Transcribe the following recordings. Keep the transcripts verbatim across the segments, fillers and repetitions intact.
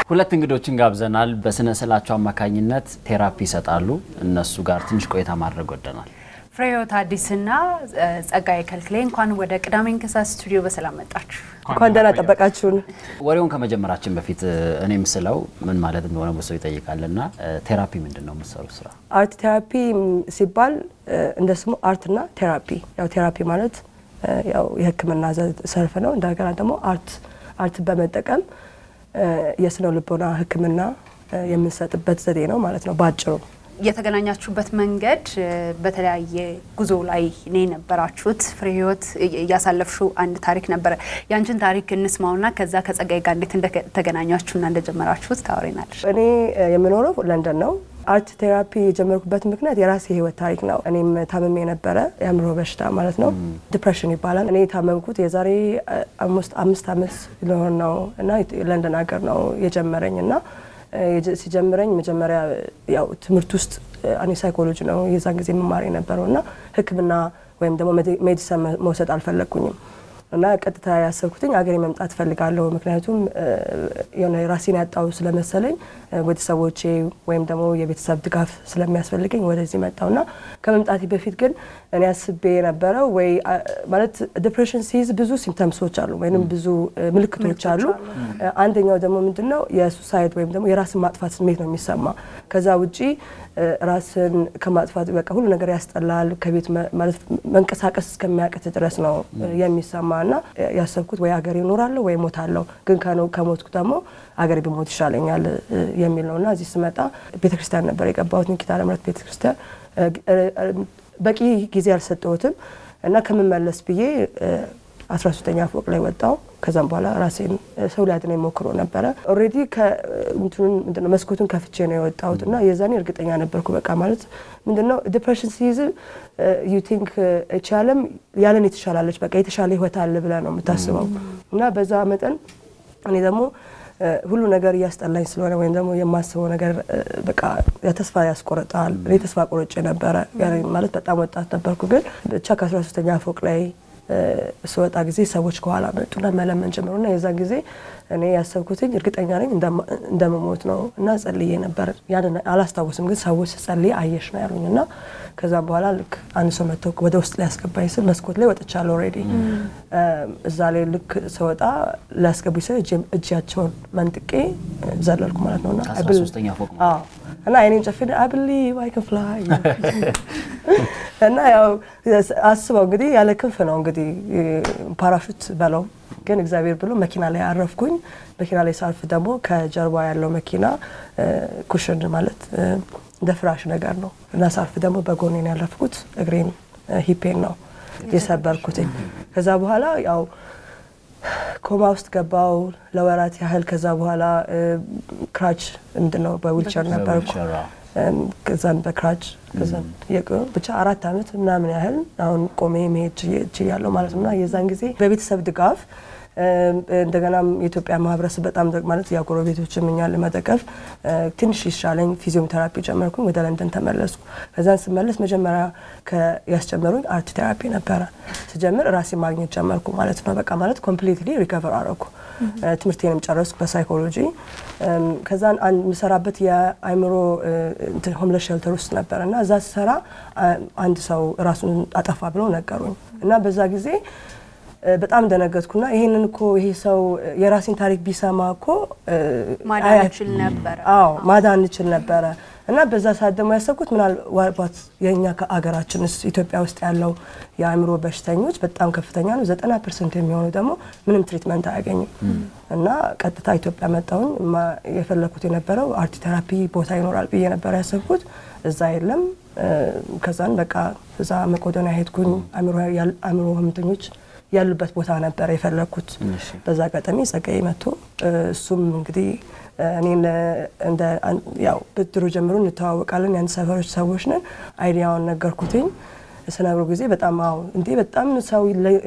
ሁለት እንግዶችን ጋብዘናል በስነ ስላቸው አማካኝነት ቴራፒ ይሰጣሉ እነሱ ጋር ትንሽ ቆይታ ማድረግ ወደናል ፍሬህይወት አዲስና ጸጋዬ ከልክሌ እንኳን ወደ ቅዳሜን ከሳስ ስቱዲዮ በሰላም መጣችሁ እንኳን ደህና ጠበቃችሁን ወሬውን ከመጀመራችን በፊት እኔም ስለው ምን ማለት እንደሆነ ወሰው ይጠይቃልና ቴራፒ ምንድነው መስሩ ስራ አርት ቴራፒ ሲባል እንደስሙ አርትና ቴራፒ ያው ቴራፒ ማለት ያው የህክምና ዘርፍ ነው እንደገና ደግሞ አርት አርት በመጠቀም የስነ ልቦና ህክምና የምንሰጥበት ዘዴ ነው ማለት ነው ባጭሩ የተገናኛችሁበት መንገድ በተለያየ ጉዞ ላይ ነው ነበራችሁት ፍሬህይወት ያሳለፍሽው አንድ ታሪክ ነበር ያንቺን ታሪክ እንስማውና ከዛ ከጸጋዬ ጋር እንዴት እንደተገናኛችሁና እንደጀመራችሁት ታወሪናለሽ እኔ የምኖረው ለንደን ነው አርት ቴራፒ የጀመርኩበት ምክንያት የራሴ ህይወት ታሪክ ነው እኔም ታመሜ ነበር የአእምሮ በሽታ ማለት ነው ዲፕሬሽን ይባላል እኔ ታመምኩት የዛሬ almost አምስት አመት ነው እና ለንደን ሀገር ነው የጀመረኝና ሲጀምረኝ መጀመሪያ ያው ትምህርት ውስጥ አኒ ሳይኮሎጂ ነው የዛን ጊዜ መማር የነበረውና ህክምና ወይም ደግሞ ሜዲሲን መውሰድ አልፈለኩኝም እና ቀጥታ ያሰብኩትኝ አገሬ መምጣት ፈልጋለሁ ምክንያቱም የሆነ ራሴን ያጣው ስለመሰለኝ ወደ ሰዎቼ ወይም ደግሞ የቤተሰብ ድጋፍ ስለሚያስፈልገኝ ወደዚህ መጣውና ከመምጣቴ በፊት ግን እኔ አስቤ ነበረው ወይ ማለት ዲፕሬሽን ሲዝ ብዙ ሲምፕተምሶች አሉ ወይንም ብዙ ምልክቶች አሉ አንደኛው ደግሞ ምንድነው የሱሳይድ ወይም ደግሞ የራስን ማጥፋት ስሜት ነው የሚሰማ ከዛ ውጪ ራስን ከማጥፋት በቃ ሁሉ ነገር ያስጠላል ከቤት ማለት መንቀሳቀስ እስከሚያቀት ድረስ ነው የሚሰማና ያሰብኩት ወይ አገሬ እኖራለሁ ወይ ሞታለሁ ግን ከሞትኩ ደግሞ አገሬ በሞት ይሻለኛል የሚል ነውና እዚህ ስመጣ ቤተክርስቲያን ነበር የገባሁት ኒኪታ ለምረት ቤተክርስቲያን በቂ ጊዜ አልሰጠሁትም እና ከመመለስ ብዬ አስራ ሶስተኛ ፎቅ ላይ ወጣው ከዛም በኋላ ራሴን ሰው ላይ አድነኝ ሞክሮ ነበር ኦሬዲ ከእንቱን ምንድነው መስኮቱን ከፍቼ ነው የወጣሁትና የዛኔ እርግጠኛ ነበርኩ በቃ ማለት ምንድነው ዲፕሬሽን ሲይዝ you think እቻለም ያለን የተሻላለች በቃ የተሻለ ህይወት አለ ብለ ነው የምታስበው እና በዛ መጠን እኔ ደግሞ ሁሉ ነገር ያስጠላኝ ስለሆነ ወይም ደግሞ የማስበው ነገር በቃ ተስፋ ያስቆርጣል እኔ ተስፋ ቆርጬ ነበር ማለት በጣም ወጣት ነበርኩ ግን ብቻ ከአስራ ሶስተኛ ፎቅ ላይ ሰውጣ ጊዜ ሰዎች ከኋላ መጡና መለመን ጀመሩና የዛ ጊዜ እኔ ያሰብኩትኝ እርግጠኛ ነኝ እንደመሞት ነው እና ጸልዬ ነበር ያን አላስታውስም ግን ሰዎች ጸልይ አየሽ ነው ያሉኝና ከዛ በኋላ ልክ አንድ ሰው መጥቶ ወደ ውስጥ ላይ ያስገባኝ ስል መስኮት ላይ ወጥቻለሁ ኦሬዲ እዛ ላይ ልክ ሰውጣ ላስገቡኝ ሰው እጃቸውን መንጥቄ ዘለልኩ ማለት ነውና አስራ ሶስተኛ ፎቅ ነው አዎ እና አይኔን ጨፍኔ I believe I can fly እና ያው አስበው እንግዲህ ያለ ክንፍ ነው እንግዲህ ፓራሹት በለው ግን እግዚአብሔር ብሎ መኪና ላይ አረፍኩኝ መኪና ላይ ሳልፍ ደግሞ ከጀርባ ያለው መኪና ኩሽን ማለት እንደ ፍራሽ ነገር ነው እና ሳልፍ ደግሞ በጎኔ ነው ያለፍኩት እግሬን ሂፔን ነው የሰበርኩት ከዛ በኋላ ያው ኮማ ውስጥ ገባው ለወራት ያህል ከዛ በኋላ ክራች ምንድነው በዊልቸር ነበርኩ ከዛን በክራች ከዛን የቀው ብቻ አራት አመት ምናምን ያህል አሁን ቆሜ መሄድ ይችላል ማለት ነው የዛን ጊዜ በቤተሰብ ድጋፍ እንደገና የኢትዮጵያ ማህበረሰብ በጣም ማለት ያጎረቤቶችም እኛን ለማደቀፍ ትንሽ ይሻለኝ ፊዚዮቴራፒ ጀመርኩኝ ወደ ለንደን ተመለስኩ ከዛን ስመለስ መጀመሪያ ከያስጀመሩኝ አርት ቴራፒ ነበር ስጀምር ራሴ ማግኘት ጀመርኩ ማለት ነው በቃ ማለት ኮምፕሊትሊ ሪከቨር አረኩ ትምርቴንም ጨረስኩ በሳይኮሎጂ ከዛን አንድ መሰራበት የአይምሮ ሆምለስ ሼልተር ውስጥ ነበርና እዛ ሰራ አንድ ሰው ራሱን አጠፋ ብሎ ነገሩኝ እና በዛ ጊዜ በጣም ደነገጥኩና ይሄንን እኮ ይሄ ሰው የራሴን ታሪክ ቢሰማ እኮ ማዳን ይችላል ነበር አዎ ማዳን ይችላል ነበር እና በዛ ሰዓት ደግሞ ያሰብኩት ምናልባት የኛ ከአገራችንስ ኢትዮጵያ ውስጥ ያለው የአእምሮ በሽተኞች በጣም ከፍተኛ ነው ዘጠና ፐርሰንት የሚሆኑ ደግሞ ምንም ትሪትመንት አያገኙም እና ቀጥታ ኢትዮጵያ መጣሁኝ የፈለኩት የነበረው አርት ቴራፒ ቦታ ይኖራል ብዬ ነበር ያሰብኩት እዛ የለም ከዛን በቃ እዛ መቆዶንያ ሄድኩኝ አእምሮ አእምሮ ህመምተኞች ያሉበት ቦታ ነበር የፈለኩት በዛ ቀጠሚ ጸጋዬ መጥቶ እሱም እንግዲህ እኔን እንደ ያው በድሮ ጀምሮ እንተዋወቃለን ያን ሰፈሮች ሰዎች ነን አይዲያውን ነገርኩትኝ ስናብሮ ጊዜ በጣም አው እንዴ በጣም ሰው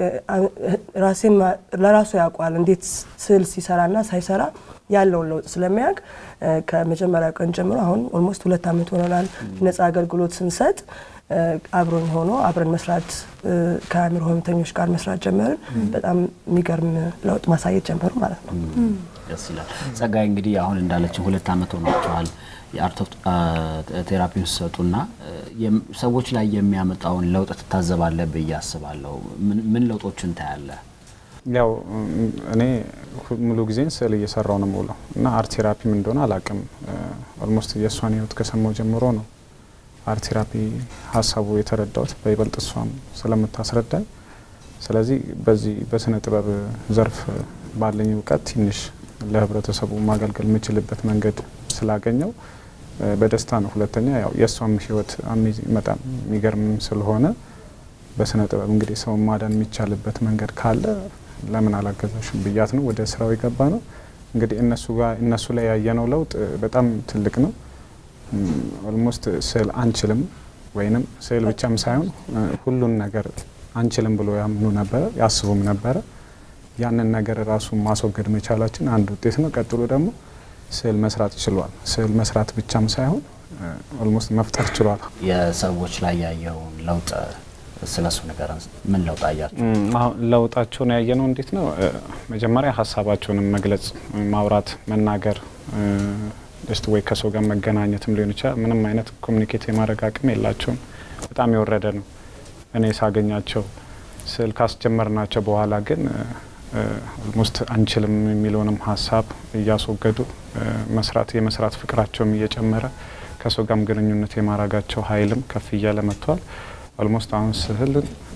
ራሴን ለራሱ ያቋል እንዴት ስል ሲሰራና ሳይሰራ ያለው ለውጥ ስለሚያቅ ከመጀመሪያ ቀን ጀምሮ አሁን ኦልሞስት ሁለት አመት ሆነናል ነፃ አገልግሎት ስንሰጥ አብሮን ሆኖ አብረን መስራት ከአእምሮ ህመምተኞች ጋር መስራት ጀመርን በጣም የሚገርም ለውጥ ማሳየት ጀመሩ ማለት ነው ደስ ይላል። ጸጋይ እንግዲህ አሁን እንዳለችን ሁለት አመት ሆኗቸዋል የአርት ቴራፒውን ሰጡና ሰዎች ላይ የሚያመጣውን ለውጥ ተታዘባለህ ብዬ አስባለሁ። ምን ለውጦችን ታያለህ? ያው እኔ ሙሉ ጊዜን ስዕል እየሰራው ነው የምውለው እና አርት ቴራፒ ምን እንደሆነ አላውቅም። ኦልሞስት የእሷን ህይወት ከሰማው ጀምሮ ነው አርት ቴራፒ ሀሳቡ የተረዳሁት በይበልጥ እሷም ስለምታስረዳኝ። ስለዚህ በዚህ በስነ ጥበብ ዘርፍ ባለኝ እውቀት ትንሽ ለህብረተሰቡ ማገልገል የምችልበት መንገድ ስላገኘው በደስታ ነው። ሁለተኛ ያው የእሷም ህይወት በጣም የሚገርም ስለሆነ በስነ ጥበብ እንግዲህ ሰው ማዳን የሚቻልበት መንገድ ካለ ለምን አላገዛሽም ብያት ነው ወደ ስራው የገባ ነው። እንግዲህ እነሱ ጋር እነሱ ላይ ያየነው ለውጥ በጣም ትልቅ ነው። ኦልሞስት ስዕል አንችልም ወይንም ስዕል ብቻም ሳይሆን ሁሉን ነገር አንችልም ብሎ ያምኑ ነበር ያስቡም ነበር። ያንን ነገር ራሱ ማስወገድ መቻላችን አንድ ውጤት ነው። ቀጥሎ ደግሞ ስዕል መስራት ይችላል። ስዕል መስራት ብቻም ሳይሆን ኦልሞስት መፍጠር ይችላል። የሰዎች ላይ ያየው ለውጥ ስለሱ ነገር ምን ለውጥ አያችሁ? አሁን ለውጣቸው ነው ያየነው። እንዴት ነው መጀመሪያ ሀሳባቸውን መግለጽ ማውራት መናገር ደስት ወይ ከሰው ጋር መገናኘትም ሊሆን ይችላል። ምንም አይነት ኮሙኒኬት የማድረግ አቅም የላቸውም። በጣም የወረደ ነው። እኔ ሳገኛቸው ስዕል ካስጀመርናቸው በኋላ ግን ኦልሞስት አንችልም የሚለውንም ሀሳብ እያስወገዱ መስራት የመስራት ፍቅራቸውም እየጨመረ ከሰው ጋርም ግንኙነት የማረጋቸው ኃይልም ከፍ እያለ መጥቷል። ኦልሞስት አሁን ስዕል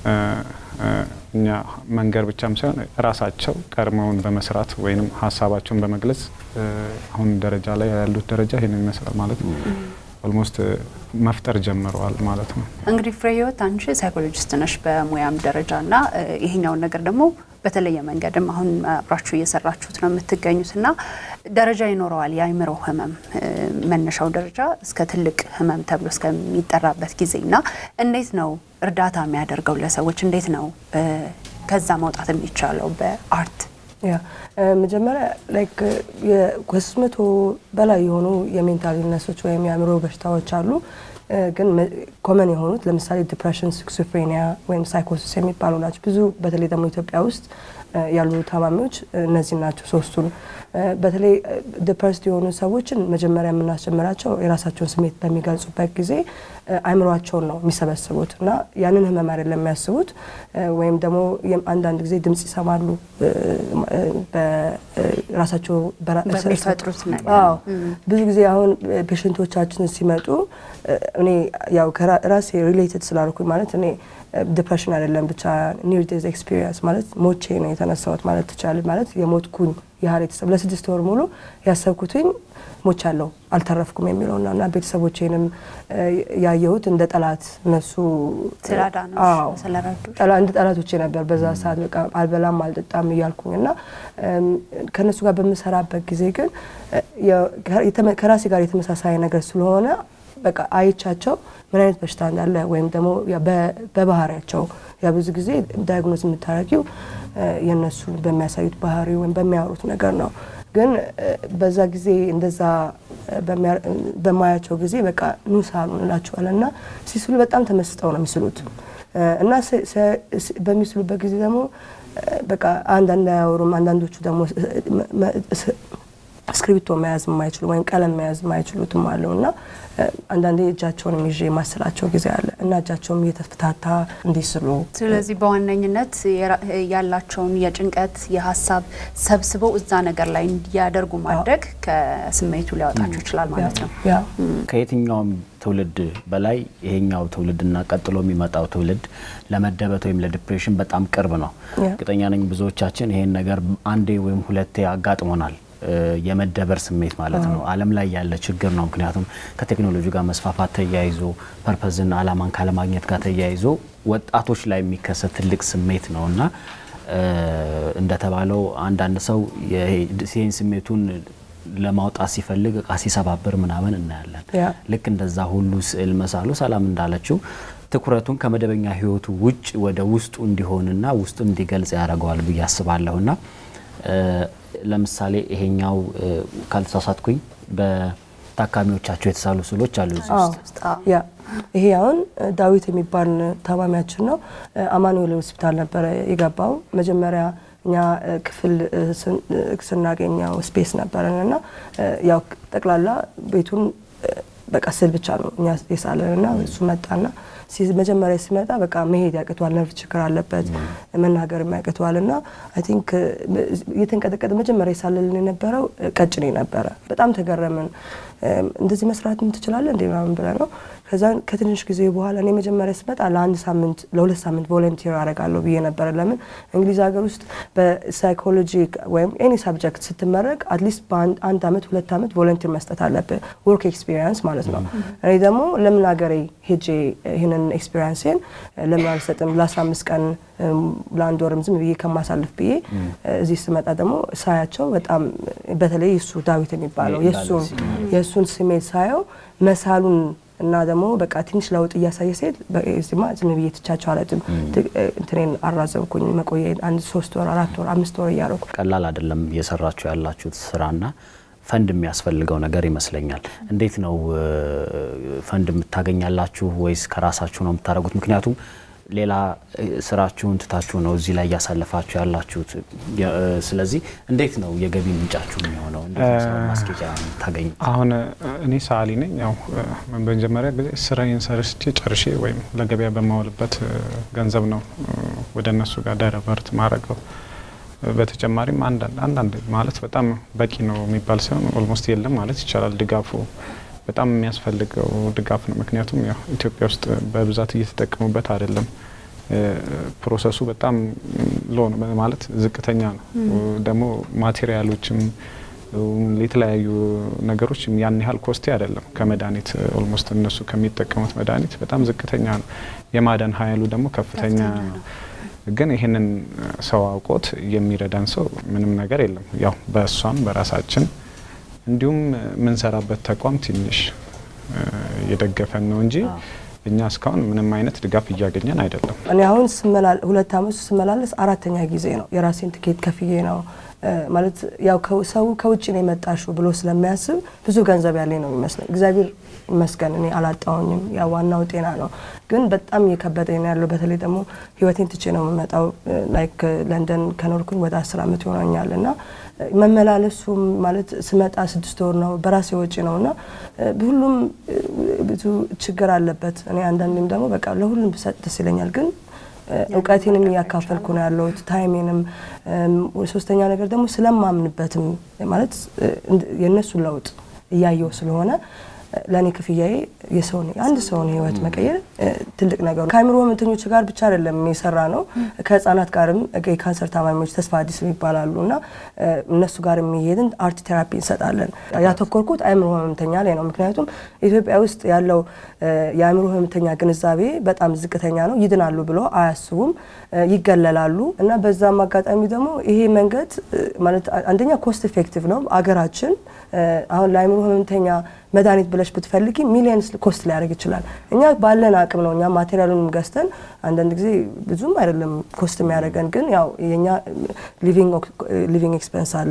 እኛ መንገር ብቻም ሳይሆን ራሳቸው ቀርመውን በመስራት ወይንም ሀሳባቸውን በመግለጽ አሁን ደረጃ ላይ ያሉት ደረጃ ይሄንን ይመስላል ማለት ነው። ኦልሞስት መፍጠር ጀምረዋል ማለት ነው። እንግዲህ ፍሬህይወት አንቺ ሳይኮሎጂስት ነሽ በሙያም ደረጃና ይሄኛው ነገር ደግሞ በተለየ መንገድም አሁን አብራችሁ እየሰራችሁት ነው የምትገኙትና ደረጃ ይኖረዋል። የአይምሮ ህመም መነሻው ደረጃ እስከ ትልቅ ህመም ተብሎ እስከሚጠራበት ጊዜና እንዴት ነው እርዳታ የሚያደርገው ለሰዎች? እንዴት ነው ከዛ መውጣት የሚቻለው በአርት? ያ መጀመሪያ ላይክ የኮስመቶ በላይ የሆኑ የሜንታል ኢልነሶች ወይም የአእምሮ በሽታዎች አሉ። ግን ኮመን የሆኑት ለምሳሌ ዲፕሬሽን፣ ስኪዞፍሬኒያ ወይም ሳይኮሲስ የሚባሉ ናቸው። ብዙ በተለይ ደግሞ ኢትዮጵያ ውስጥ ያሉ ታማሚዎች እነዚህ ናቸው ሶስቱን። በተለይ ዲፕሬስድ የሆኑ ሰዎችን መጀመሪያ የምናስጀምራቸው የራሳቸውን ስሜት በሚገልጹበት ጊዜ አይምሮአቸውን ነው የሚሰበስቡት እና ያንን ህመም አይደለም የሚያስቡት። ወይም ደግሞ አንዳንድ ጊዜ ድምጽ ይሰማሉ በራሳቸው በሚፈጥሩት ነገር። አዎ ብዙ ጊዜ አሁን ፔሸንቶቻችን ሲመጡ እኔ ያው ከራሴ ሪሌትድ ስላልኩኝ ማለት እኔ ዲፕሬሽን አይደለም ብቻ ኒር ዴዝ ኤክስፒሪየንስ ማለት ሞቼ ነው የተነሳሁት ማለት ትችላለህ። ማለት የሞትኩኝ ያህል የተሰብ ለስድስት ወር ሙሉ ያሰብኩትኝ ሞቻለሁ አልተረፍኩም የሚለውና እና ቤተሰቦቼንም ያየሁት እንደ ጠላት እነሱ ስላዳነው ስለራዱሽ ጠላት እንደ ጠላቶቼ ነበር በዛ ሰዓት በቃ አልበላም አልጠጣም ይያልኩኝና ከነሱ ጋር በመሰራበት ጊዜ ግን ከራሴ ጋር የተመሳሳይ ነገር ስለሆነ በቃ አይቻቸው ምን አይነት በሽታ እንዳለ ወይም ደግሞ በባህሪያቸው ያ ብዙ ጊዜ ዳያግኖስ የምታረጊው የነሱ በሚያሳዩት ባህሪ ወይም በሚያወሩት ነገር ነው። ግን በዛ ጊዜ እንደዛ በማያቸው ጊዜ በቃ ኑሳሉ እንላቸዋለና ሲስሉ በጣም ተመስጠው ነው የሚስሉት እና በሚስሉበት ጊዜ ደግሞ በቃ አንዳንድ ያወሩም አንዳንዶቹ ደግሞ ስክሪፕቶ መያዝ የማይችሉ ወይም ቀለም መያዝ የማይችሉትም አለውና አንዳንዴ እጃቸውን ይዤ ማስላቸው ጊዜ አለ እና እጃቸውም እየተፈታታ እንዲስሉ። ስለዚህ በዋነኝነት ያላቸውን የጭንቀት የሐሳብ ሰብስበው እዛ ነገር ላይ እንዲያደርጉ ማድረግ ከስሜቱ ሊያወጣቸው ይችላል ማለት ነው። ያ ከየትኛውም ትውልድ በላይ ይሄኛው ትውልድና ቀጥሎ የሚመጣው ትውልድ ለመደበት ወይም ለዲፕሬሽን በጣም ቅርብ ነው። እርግጠኛ ነኝ ብዙዎቻችን ይሄን ነገር አንዴ ወይም ሁለቴ አጋጥሞናል። የመደበር ስሜት ማለት ነው ዓለም ላይ ያለ ችግር ነው። ምክንያቱም ከቴክኖሎጂ ጋር መስፋፋት ተያይዞ ፐርፐዝና አላማን ካለማግኘት ጋር ተያይዞ ወጣቶች ላይ የሚከሰት ትልቅ ስሜት ነውና እንደተባለው አንዳንድ ሰው የሲን ስሜቱን ለማውጣት ሲፈልግ እቃ ሲሰባብር ምናምን እናያለን። ልክ እንደዛ ሁሉ ስዕል መሳሉ ሰላም እንዳለችው ትኩረቱን ከመደበኛ ህይወቱ ውጭ ወደ ውስጡ እንዲሆንና ውስጡ እንዲገልጽ ያደርገዋል ብዬ አስባለሁና ለምሳሌ ይሄኛው ካልተሳሳትኩኝ በታካሚዎቻቸው የተሳሉ ስዕሎች አሉ እዚህ ውስጥ። ያ ይሄ አሁን ዳዊት የሚባል ታማሚያችን ነው። አማኑኤል ሆስፒታል ነበር የገባው። መጀመሪያ እኛ ክፍል ስናገኘው ስፔስ ነበርና ያው ጠቅላላ ቤቱን በቃ ስል ብቻ ነው እኛ የሳለንና እሱ መጣና መጀመሪያ ሲመጣ በቃ መሄድ ያቅቷል ነርቭ ችግር አለበት መናገር ያቅቷልና አይ ቲንክ የተንቀጠቀጠ መጀመሪያ ሳለልን የነበረው ቀጭኔ ነበረ በጣም ተገረመን እንደዚህ መስራት ምን ትችላለህ እንዴ ምናምን ብለነው ከዛ ከትንሽ ጊዜ በኋላ እኔ መጀመሪያ ስመጣ ለአንድ ሳምንት ለሁለት ሳምንት ቮለንቲር አደርጋለሁ ብዬ ነበር ለምን እንግሊዝ ሀገር ውስጥ በሳይኮሎጂ ወይም ኤኒ ሰብጀክት ስትመረቅ አትሊስት በአንድ አመት ሁለት አመት ቮለንቲር መስጠት አለበት ወርክ ኤክስፒሪየንስ ማለት ነው እኔ ደግሞ ለምን ሀገሬ ሄጄ ይሄንን ኤክስፒሪየንስን ለምን አልሰጥም ለ15 ቀን ለአንድ ወርም ዝም ብዬ ከማሳልፍ ብዬ እዚህ ስመጣ ደግሞ ሳያቸው በጣም በተለይ እሱ ዳዊት የሚባለው የሱ የሱን ስሜት ሳየው መሳሉን እና ደግሞ በቃ ትንሽ ለውጥ እያሳየ ሲል በዚህማ ዝም ብዬ ተቻቸው አላጥም እንትኔን አራዘምኩኝ መቆየ አንድ ሶስት ወር አራት ወር አምስት ወር ያረኩ ቀላል አይደለም እየሰራችሁ ያላችሁት ስራና ፈንድ የሚያስፈልገው ነገር ይመስለኛል እንዴት ነው ፈንድ የምታገኛላችሁ ወይስ ከራሳችሁ ነው የምታረጉት ምክንያቱም ሌላ ስራችሁን ትታችሁ ነው እዚህ ላይ ያሳለፋችሁ ያላችሁት ስለዚህ እንዴት ነው የገቢ ምንጫችሁ የሚሆነው እንዴት ነው ማስኬጃ ታገኙ አሁን እኔ ሳሊ ነኝ ያው በመጀመሪያ ጊዜ ስራዬን ሰርቼ ጨርሼ ወይም ለገበያ በማውልበት ገንዘብ ነው ወደ እነሱ ጋር ዳይቨርት ማረገው በተጨማሪም አንድ አንድ ማለት በጣም በቂ ነው የሚባል ሳይሆን ኦልሞስት የለም ማለት ይቻላል ድጋፉ በጣም የሚያስፈልገው ድጋፍ ነው ምክንያቱም ያው ኢትዮጵያ ውስጥ በብዛት እየተጠቀሙበት አይደለም ፕሮሰሱ በጣም ሎ ነው ማለት ዝቅተኛ ነው ደግሞ ማቴሪያሎችም ለተለያዩ ነገሮች ያን ያህል ኮስቲ አይደለም ከመዳኒት ኦልሞስት እነሱ ከሚጠቀሙት መዳኒት በጣም ዝቅተኛ ነው የማዳን ኃይሉ ደግሞ ከፍተኛ ነው ግን ይሄንን ሰው አውቆት የሚረዳን ሰው ምንም ነገር የለም ያው በእሷም በራሳችን እንዲሁም ምን ሰራበት ተቋም ትንሽ የደገፈን ነው እንጂ እኛ እስካሁን ምንም አይነት ድጋፍ እያገኘን አይደለም እኔ አሁን ስመላል ሁለት አመት ስመላለስ አራተኛ ጊዜ ነው የራሴን ትኬት ከፍዬ ነው ማለት ያው ሰው ከውጪ ነው የመጣሽው ብሎ ስለሚያስብ ብዙ ገንዘብ ያለኝ ነው የሚመስለው እግዚአብሔር መስገን እኔ አላጣውኝም ያ ዋናው ጤና ነው ግን በጣም የከበደኝ ያለው በተለይ ደግሞ ህይወቴን ትቼ ነው የምመጣው ላይክ ለንደን ከኖርኩኝ ወደ አስር አመት ይሆናኛልና መመላለሱ ማለት ስመጣ ስድስት ወር ነው በራሴ ወጪ ነውና ሁሉም ብዙ ችግር አለበት እኔ አንዳንዴም ደግሞ በቃ ለሁሉም ብሰጥ ደስ ይለኛል ግን እውቀቴንም ያካፈልኩ ነው ያለው ታይሜንም ሶስተኛ ነገር ደግሞ ስለማምንበትም ማለት የነሱ ለውጥ ያየው ስለሆነ ለኔ ክፍያዬ የሰውን አንድ ሰውን ህይወት መቀየር ትልቅ ነገር ካሜሮ ህመምተኞች ጋር ብቻ አይደለም የሰራ ነው ከህፃናት ጋርም የካንሰር ታማሚዎች ተስፋ አዲስ ይባላሉና እነሱ ጋር የሚሄድን አርት ቴራፒ እንሰጣለን ያተኮርኩት አእምሮ ህመምተኛ ላይ ነው ምክንያቱም ኢትዮጵያ ውስጥ ያለው የአእምሮ ህመምተኛ ግንዛቤ በጣም ዝቅተኛ ነው ይድናሉ ብሎ አያስቡም ይገለላሉ እና በዛም አጋጣሚ ደግሞ ይሄ መንገድ ማለት አንደኛ ኮስት ኢፌክቲቭ ነው አገራችን አሁን ለአእምሮ ህመምተኛ መድኃኒት ብለሽ ብትፈልጊ ሚሊየንስ ኮስት ሊያደርግ ይችላል እኛ ባለን አቅም ነው እኛ ማቴሪያሉን ገዝተን አንዳንድ ጊዜ ብዙም አይደለም ኮስት የሚያደርገን ግን ያው የኛ ሊቪንግ ሊቪንግ ኤክስፔንስ አለ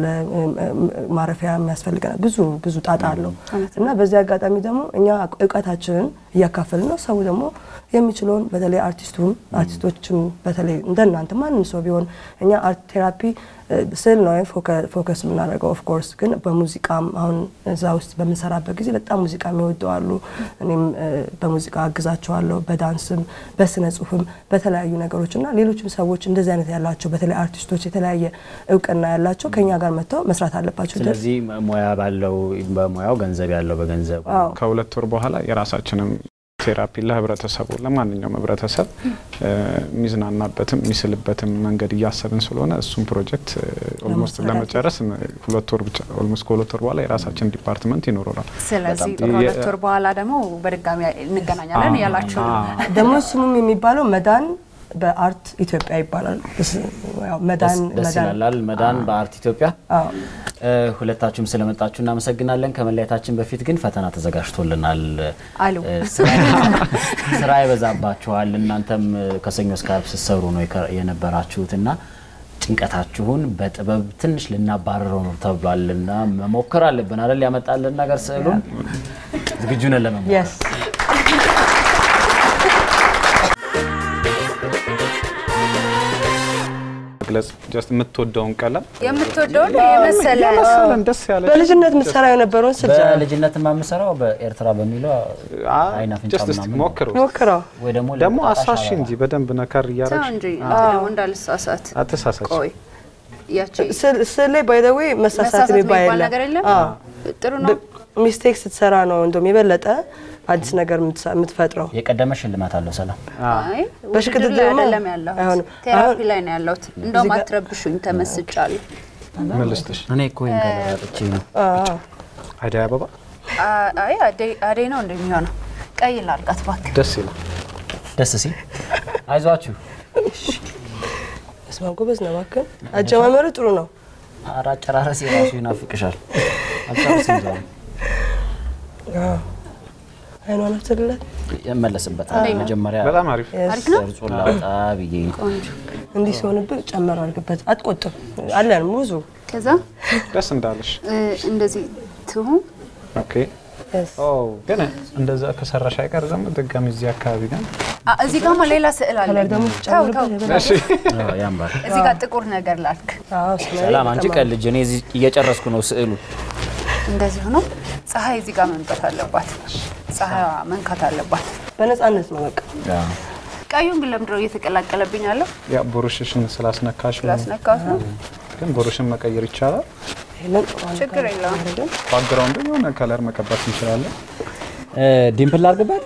ማረፊያ የሚያስፈልገናል ብዙ ብዙ ጣጣ አለው እና በዚህ አጋጣሚ ደግሞ እኛ እውቀታችንን እያካፈልን ነው ሰው ደግሞ የሚችለውን በተለይ አርቲስቱም አርቲስቶችም በተለይ እንደናንተ ማንም ሰው ቢሆን እኛ አርት ቴራፒ ስል ነው ፎከስ ምናደርገው ኦፍ ኮርስ ግን በሙዚቃም አሁን እዛ ውስጥ በመሰራበት ጊዜ በጣም ሙዚቃ የሚወደዋሉ እኔም በሙዚቃ አግዛቸዋለሁ በዳንስም በስነ ጽሁፍም በተለያዩ ነገሮችና ሌሎችም ሰዎች እንደዚህ አይነት ያላቸው በተለይ አርቲስቶች የተለያየ እውቅና ያላቸው ከኛ ጋር መተው መስራት አለባቸው ስለዚህ ሙያ ባለው በሙያው ገንዘብ ያለው በገንዘብ ከሁለት ወር በኋላ የራሳችንን ቴራፒ ለህብረተሰቡ ለማንኛውም ህብረተሰብ ሚዝናናበትም ሚስልበትም መንገድ ያያሰብን ስለሆነ እሱም ፕሮጀክት ኦልሞስት ለመጨረስ ሁለት ወር ብቻ ኦልሞስት ሁለት ወር በኋላ የራሳችን ዲፓርትመንት ይኖራል ስለዚህ ሁለት ወር በኋላ ደግሞ በድጋሚ እንገናኛለን ያላችሁ ደግሞ ስሙም የሚባለው መዳን በአርት ኢትዮጵያ ይባላል ያው መዳን መዳን መዳን በአርት ኢትዮጵያ አዎ ሁለታችሁም ስለመጣችሁ እናመሰግናለን ከመለያታችን በፊት ግን ፈተና ተዘጋጅቶልናል አሉ ስራ ይበዛባችኋል እናንተም ከሰኞ እስከ ዓርብ ሲሰሩ ነው የነበራችሁትና ጭንቀታችሁን በጥበብ ትንሽ ልናባረረው ነው ተብሏልና መሞከር አለብን አይደል ያመጣልን ነገር ስዕሉን ዝግጁ ነን ለመሞከር ለመግለጽ just የምትወደውን ቀለም የምትወደውን የመሰለ ደስ ያለ በልጅነት ምትሰራው የነበረውን ስልጃ በልጅነት ማምሰራው በኤርትራ በሚለው አይና ፍንጫ ምናምን ሞክሩ ሞክረው ወይ ደግሞ ደግሞ አሳሽ እንጂ በደንብ ነከር ያረሽ እንጂ ደግሞ እንዳልሳሳት አትሳሳች ቆይ ያቺ ስለ ባይ ዘ ዌይ መሳሳት የሚባል ነገር የለም ጥሩ ነው ሚስቴክ ስትሰራ ነው እንደም የበለጠ አዲስ ነገር የምትፈጥረው የቀደመ ሽልማት አለው ሰላም አይ በሽቅድድ አይደለም ያለው ቴራፒ ላይ ነው ያለው እንደውም አትረብሹኝ ተመስጫለሁ መልስተሽ እኔ እኮ እንገራጥቼ ነው አደይ አበባ አይ አደይ አደይ ነው እንደሚሆነው ቀይ ላርጋት ባክ ደስ ይላል ደስ ሲል አይዟችሁ እስማ ጎበዝ ነው ባክ አጀማመሩ ጥሩ ነው አራ ጨራረስ የራሱ ይናፍቅሻል አጣርሰን ዛሬ አዎ አይኗ ነፍሰለት የመለስበታል መጀመሪያ በጣም አሪፍ አሪፍ ነው ሰርጾላ ጣብዬ እንዲህ ሲሆንብህ ጨመር አድርግበት አትቆጥም አለን ሙዙ ከዛ ደስ እንዳለሽ እንደዚህ ትሁ ኦኬ ኦ ግን እንደዛ ከሰራሽ አይቀር ደግሞ ድጋሚ እዚህ አካባቢ ጋር እዚህ ጋር ሌላ ስዕል አለ ደግሞ ጨምርበት እሺ ያምባል እዚህ ጋር ጥቁር ነገር ላልክ አዎ ሰላም አንቺ ቀልጅ እኔ እዚህ እየጨረስኩ ነው ስዕሉ እንደዚህ ሆኖ ፀሐይ እዚህ ጋር መንቀት አለባት ፀሐይ መንካት አለባት በነፃነት ነው በቃ ቀዩን ግን ለምድሮ እየተቀላቀለብኝ አለው ያ ቦሩሽሽን ስላስነካሽ ስላስነካሽ ነው ግን ቦሩሽን መቀየር ይቻላል ችግር የለውም ባክግራውንዱ የሆነ ከለር መቀባት እንችላለን ዲምፕል ላርግበት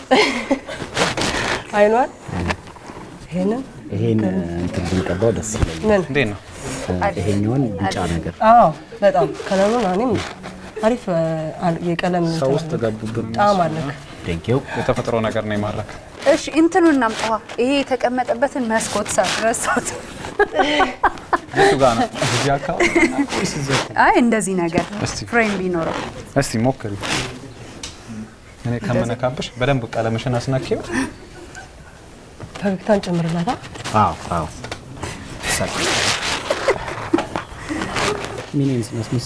አይኗን ይሄንን ይሄን እንትን ብንቀባው ደስ ይለኛል እንዴ ነው ይሄኛውን ቢጫ ነገር አዎ በጣም ከለሩን አኔም አሪፍ የቀለም ሰው ውስጥ ገቡብን ጣም አለ ቴንኪው የተፈጥሮ ነገር ነው ይማረክ እሺ እንትኑን እናምጣው ይሄ የተቀመጠበትን መስኮት ሳረሳት የቱ ጋር ነው እዚህ አካባቢ አይ እንደዚህ ነገር ፍሬም ቢኖረው እስቲ ሞክሪ እኔ ከመነካብሽ በደንብ ቀለምሽን አስነኪው ፈገግታን ጨምርላታ አዎ አዎ ሰክ ሚኒንስ መስሚስ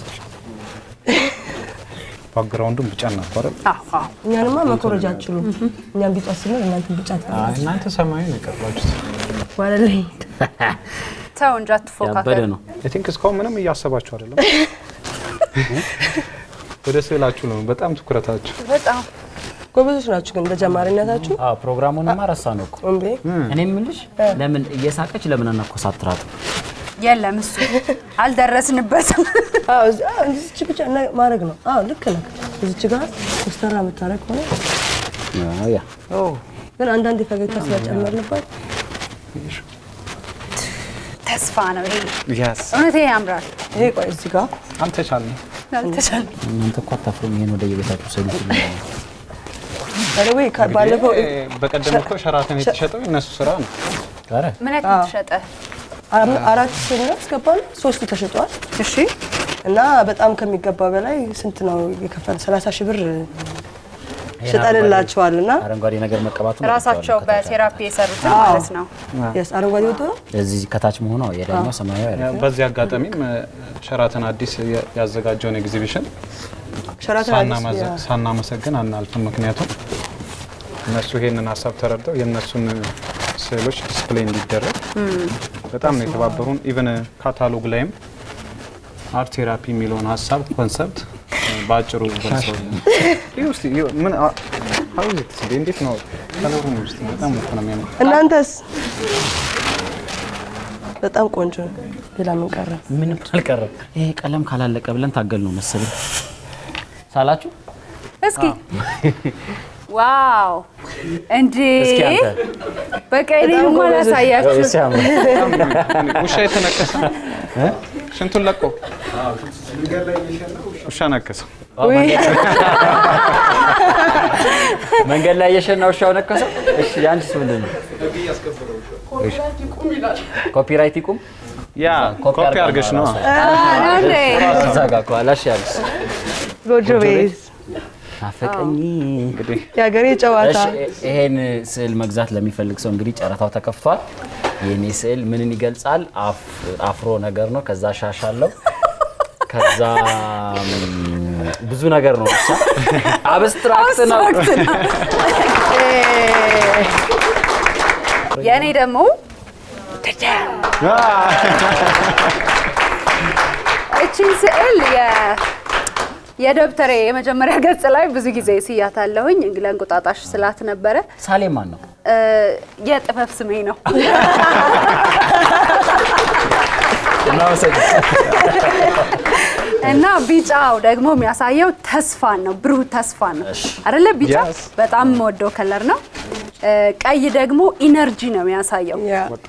ባክግራውንዱን ቢጫ ነበር አዎ አዎ እኛንማ መኮረጃ አችሉ እኛን ቢጫ ሲሆን እናንተ ቢጫ አይ እናንተ ሰማዩን የቀባችሁት ወለለይ ታው እንጃ ተፎካከረ ያበደ ነው አይ ቲንክ እስካሁን ምንም እያሰባችሁ አይደለም ወደ ስዕላችሁ ነው በጣም ትኩረታችሁ በጣም ጎበዞች ናችሁ ግን በጀማሪነታችሁ አዎ ፕሮግራሙን ማረሳ ነው እኮ እንዴ እኔ ምንልሽ ለምን እየሳቀች ለምን አናኮሳትራት የለም እሱ አልደረስንበትም አዎ እዚች ብቻ ማድረግ ነው አዎ ልክ ነው እዚች ጋር ኮስተራ መታረቅ ሆነ አዎ ያ ኦ ግን አንዳንድ ፈገግታ ስለጨመርንበት ተስፋ ነው ይሄ yes እውነቴ ያምራል ይሄ ቆይ እዚህ ጋር አልተቻለም አልተቻለም እናንተ እኮ አታፍሩም ይሄን ወደ የቤታችሁ ሰሉት አረዌ ባለፈው በቀደም እኮ ሸራተን የተሸጠው እነሱ ስራ ነው አረ ምን ያክል ተሸጠ አራት ስነ አስገባል ሶስቱ ተሸጧል እሺ እና በጣም ከሚገባ በላይ ስንት ነው የከፈለ ሰላሳ ሺህ ብር ሸጠንላቸዋልና አረንጓዴ ነገር መቀባቱ ራሳቸው በቴራፒ የሰሩት ማለት ነው yes አረንጓዴ ወጥቶ እዚህ ከታች መሆኑ የዳኛው ሰማያዊ አይደል በዚህ አጋጣሚም ሸራተን አዲስ ያዘጋጀውን ኤግዚቢሽን ሸራተን ሳና መሰገን አናልፍም ምክንያቱም እነሱ ይሄንን ሐሳብ ተረድተው የነሱን ስዕሎች ዲስፕሌይ እንዲደረግ በጣም ነው የተባበሩን ኢቭን ካታሎግ ላይም አርት ቴራፒ የሚለውን ሐሳብ ኮንሰፕት ባጭሩ ገልጸው ይውስቲ ምን አውዚት እንዴት ነው ከለሩ ነው ውስጥ በጣም ነው የሚያምር እናንተስ በጣም ቆንጆ ሌላ ምን ቀረ ምን አልቀረ ይሄ ቀለም ካላለቀ ብለን ታገል ነው መሰለኝ ሳላችሁ እስኪ ዋው እንዴ እስኪ አንተ በቀይ እንኳን አሳያችሁ ውሻ የተነከሰ ሽንቱን ለቆ ውሻ ነከሰው መንገድ ላይ የሸናው ውሻው ነከሰው እሺ ያንቺስ ምንድን ነው ኮፒራይት ይቁም ያ ኮፒ አድርገሽ ነው አዎ እዛ ጋር ኳላሽ ያልስ ጎጆ ቤት አፈቀኝ እንግዲህ ያገሬ ጨዋታ ይሄን ስዕል መግዛት ለሚፈልግ ሰው እንግዲህ ጨረታው ተከፍቷል የኔ ስዕል ምንን ይገልጻል አፍሮ ነገር ነው ከዛ ሻሻለው ከዛ ብዙ ነገር ነው ብቻ አብስትራክት ነው የኔ ደግሞ እቺ ስዕል የ የደብተሬ የመጀመሪያ ገጽ ላይ ብዙ ጊዜ ሲያታለሁኝ ለእንቁጣጣሽ ስላት ነበረ። ሳሌም ማን ነው? የጥበብ ስሜ ነው። እና ቢጫው ደግሞ የሚያሳየው ተስፋን ነው፣ ብሩህ ተስፋን ነው አይደለ? ቢጫ በጣም ወደው ከለር ነው። ቀይ ደግሞ ኢነርጂ ነው የሚያሳየው።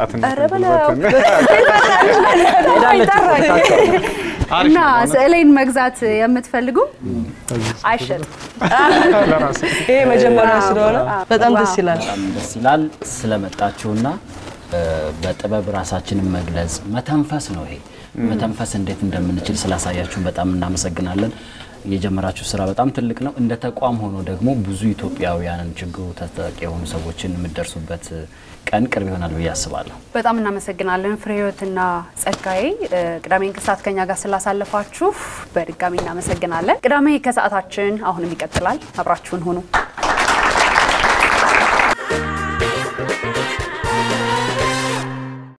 እና ስዕሌን መግዛት የምትፈልጉ አይሸጥ ይሄ መጀመሪያ ስለሆነ በጣም ደስ ይላል። በጣም ደስ ይላል ስለመጣችሁና በጥበብ ራሳችንን መግለጽ መተንፈስ ነው። ይሄ መተንፈስ እንዴት እንደምንችል ስላሳያችሁ በጣም እናመሰግናለን። የጀመራችሁ ስራ በጣም ትልቅ ነው። እንደ ተቋም ሆኖ ደግሞ ብዙ ኢትዮጵያውያንን ችግሩ ተጠቂ የሆኑ ሰዎችን የምትደርሱበት ቀን ቅርብ ይሆናል ብዬ አስባለሁ። በጣም እናመሰግናለን ፍሬህይወትና ጸጋዬ ቅዳሜን ከሰዓት ከኛ ጋር ስላሳለፋችሁ በድጋሚ እናመሰግናለን። ቅዳሜ ከሰዓታችን አሁንም ይቀጥላል። አብራችሁን ሆኑ።